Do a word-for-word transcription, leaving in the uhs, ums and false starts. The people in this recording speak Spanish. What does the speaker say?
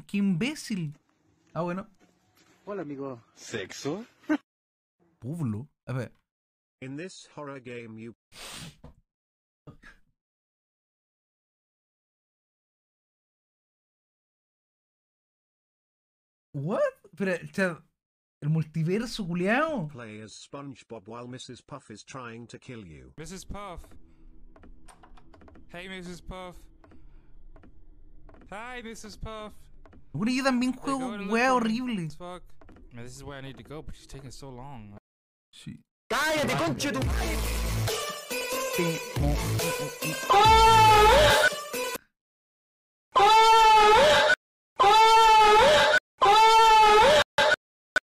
qué imbécil. Ah, bueno. Hola, amigo. ¿Sexo? Pueblo. A ver. In this horror game you... What? Pero, o sea, el multiverso, culiao. play as SpongeBob while Missus Puff is trying to kill you. Missus Puff. Hey, Missus Puff. Hi, Missus Puff. Bueno, yo también Hey, juego go to look wea for me. horrible. As fuck. Man, this is where I need to go, but she's taking so long. Sí. ¡Cállate, conche tu! Te- mo-